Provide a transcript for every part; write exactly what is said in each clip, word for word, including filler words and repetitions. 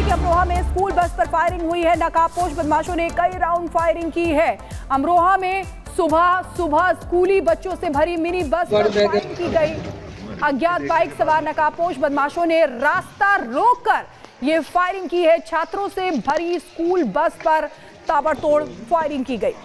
जानकारी कि अमरोहा में स्कूल बस पर फायरिंग हुई है। नकाबपोश बदमाशों ने कई राउंड फायरिंग की है। अमरोहा में सुबह सुबह स्कूली बच्चों से भरी मिनी बस पर फायरिंग की गई। अज्ञात बाइक सवार नकाबपोश बदमाशों ने रास्ता रोककर ये फायरिंग की है। छात्रों से भरी स्कूल बस पर ताबड़तोड़ फायरिंग की गई।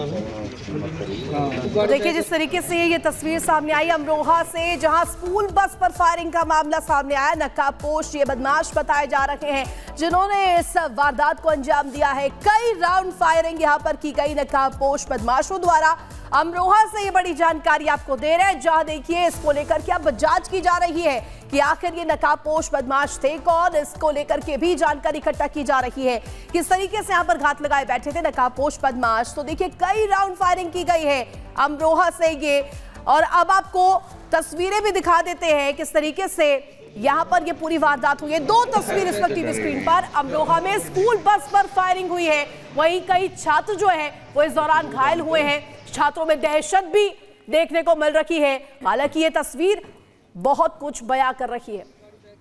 देखिए जिस तरीके से ये तस्वीर सामने आई अमरोहा से, जहां स्कूल बस पर फायरिंग का मामला सामने आया। नकाबपोश ये बदमाश बताए जा रहे हैं जिन्होंने इस वारदात को अंजाम दिया है। कई राउंड फायरिंग यहां पर की गई नकाबपोश बदमाशों द्वारा। अमरोहा से ये बड़ी जानकारी आपको दे रहे हैं, जहां देखिए इसको लेकर के अब जांच की जा रही है कि आखिर ये नकाबपोश बदमाश थे कौन। इसको लेकर के भी जानकारी इकट्ठा की जा रही है। किस तरीके से यहां पर घात लगाए बैठे थे नकाबपोश बदमाश। तो देखिए कई राउंड फायरिंग की गई है अमरोहा से ये, और अब आपको तस्वीरें भी दिखा देते हैं किस तरीके से यहां पर ये पूरी वारदात हुई है। दो तस्वीर इस वक्त टीवी स्क्रीन पर। अमरोहा में स्कूल बस पर फायरिंग हुई है, वहीं कई छात्र जो है वो इस दौरान घायल हुए हैं। छात्रों में दहशत भी देखने को मिल रही है। हालांकि ये तस्वीर बहुत कुछ बयां कर रही है।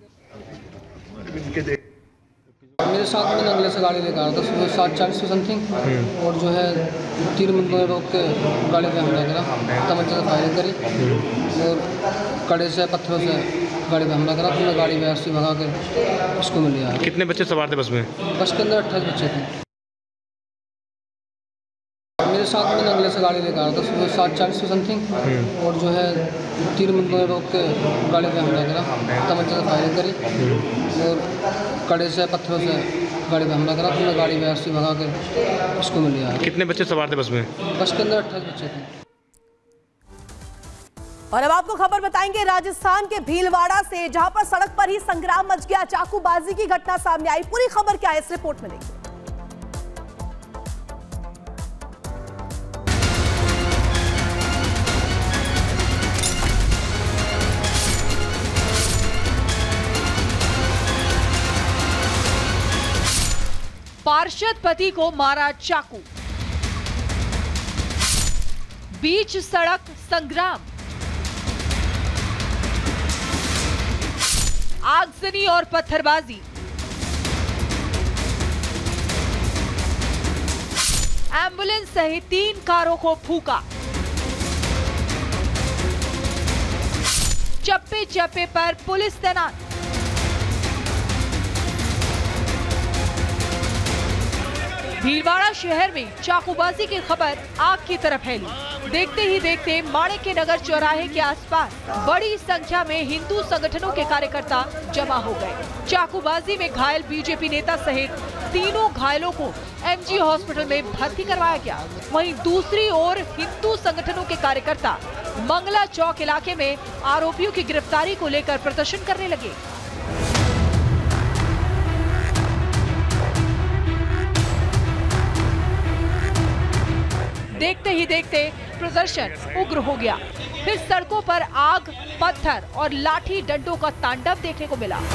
मेरे साथ में नंगले से गाड़ी लेकर आ रहा था सुबह सात चालीस से समथिंग, और जो है तीन बंदों ने रोक के गाड़ी पे हमला करा, तमंचे से फायरिंग करी और कड़े से पत्थरों से गाड़ी पे हमला करा। तो मैं गाड़ी में ऐसे भगा कर उसको मिल लिया। कितने बच्चे सवार थे बस में? बस के अंदर अट्ठाईस बच्चे थे। मेरे साथ में नंगले से गाड़ी लेकर आ रहा था सुबह सात चालीस से समथिंग, और जो है तीन बंदों ने रोक के गाड़ी पे हमला करा, तमंचे से फायरिंग करी और कड़े से पत्थरों से गाड़ी पे हमला करा। तो मैं गाड़ी में ऐसे भगा कर उसको मिल लिया। कितने बच्चे सवार थे बस में? बस के अंदर अट्ठाईस बच्चे थे। और अब आपको खबर बताएंगे राजस्थान के भीलवाड़ा से, जहां पर सड़क पर ही संग्राम मच गया। चाकूबाजी की घटना सामने आई। पूरी खबर क्या है इस रिपोर्ट में देखिए। पार्षद पति को मारा चाकू, बीच सड़क संग्राम। आगजनी और पत्थरबाजी। एम्बुलेंस सहित तीन कारों को फूका। चप्पे चप्पे पर पुलिस तैनात। भीलवाड़ा शहर में चाकूबाजी की खबर आग की तरह फैली। देखते ही देखते माणिक्य नगर चौराहे के आसपास बड़ी संख्या में हिंदू संगठनों के कार्यकर्ता जमा हो गए। चाकूबाजी में घायल बीजेपी नेता सहित तीनों घायलों को एमजी हॉस्पिटल में भर्ती करवाया गया। वहीं दूसरी ओर हिंदू संगठनों के कार्यकर्ता मंगला चौक इलाके में आरोपियों की गिरफ्तारी को लेकर प्रदर्शन करने लगे। देखते ही देखते प्रदर्शन उग्र हो गया। फिर सड़कों पर आग, पत्थर और लाठी डंडों का तांडव देखने को मिला।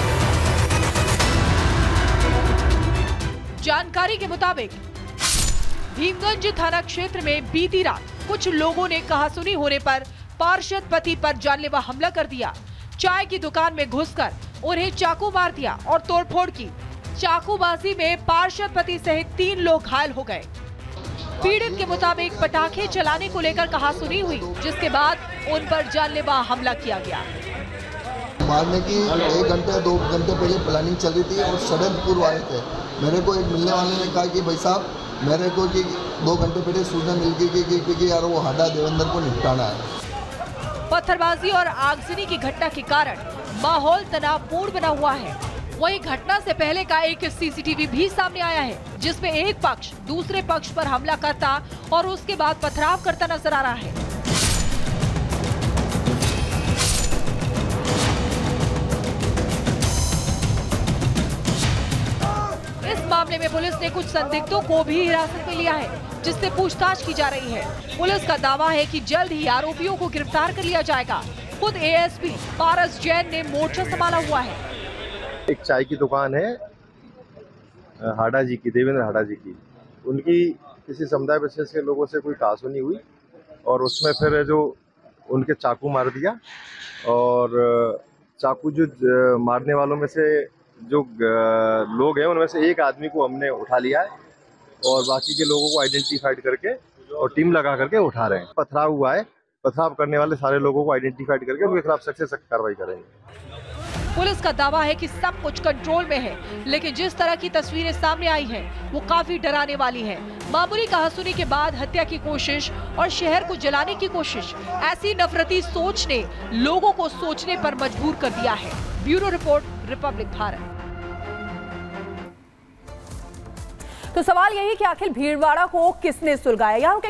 जानकारी के मुताबिक भीमगंज थाना क्षेत्र में बीती रात कुछ लोगों ने कहासुनी होने पर पार्षद पति पर जानलेवा हमला कर दिया। चाय की दुकान में घुसकर उन्हें चाकू मार दिया और तोड़फोड़ की। चाकूबाजी में पार्षद पति सहित तीन लोग घायल हो गए। पीड़ित के मुताबिक पटाखे चलाने को लेकर कहासुनी हुई, जिसके बाद उन पर जानलेवा हमला किया गया। मारने की एक घंटे दो घंटे पहले प्लानिंग चल रही थी और सडन पूर्व आए थे। मेरे को एक मिलने वाले ने कहा कि भाई साहब मेरे को कि दो घंटे पहले सूचना मिल गई कि, कि, कि, कि यार वो हाडा देवेंद्र को निपटाना है। पत्थरबाजी और आगजनी की घटना के कारण माहौल तनावपूर्ण बना हुआ है। वहीं घटना से पहले का एक सीसीटीवी भी सामने आया है, जिसमें एक पक्ष दूसरे पक्ष पर हमला करता और उसके बाद पथराव करता नजर आ रहा है। इस मामले में पुलिस ने कुछ संदिग्धों को भी हिरासत में लिया है, जिससे पूछताछ की जा रही है। पुलिस का दावा है कि जल्द ही आरोपियों को गिरफ्तार कर लिया जाएगा। खुद एएसपी पारस जैन ने मोर्चा संभाला हुआ है। एक चाय की दुकान है हाडा जी की, देवेंद्र हाडा जी की। उनकी किसी समुदाय विशेष के लोगों से कोई कहासुनी हुई और उसमें फिर जो उनके चाकू मार दिया। और चाकू जो मारने वालों में से जो अ, लोग हैं उनमें से एक आदमी को हमने उठा लिया है और बाकी के लोगों को आइडेंटिफाइड करके और टीम लगा करके उठा रहे हैं। पथराव हुआ है, पथराव करने वाले सारे लोगों को आइडेंटिफाइड करके उनके खिलाफ सख्त से सख्त कार्रवाई करेंगे। पुलिस का दावा है कि सब कुछ कंट्रोल में है, लेकिन जिस तरह की तस्वीरें सामने आई हैं, वो काफी डराने वाली हैं। मामूली कहासुनी के बाद हत्या की कोशिश और शहर को जलाने की कोशिश, ऐसी नफरती सोच ने लोगों को सोचने पर मजबूर कर दिया है। Bureau report, Republic Bharat. तो सवाल यही कि आखिर भीलवाड़ा को किसने सुलगाया? यहाँ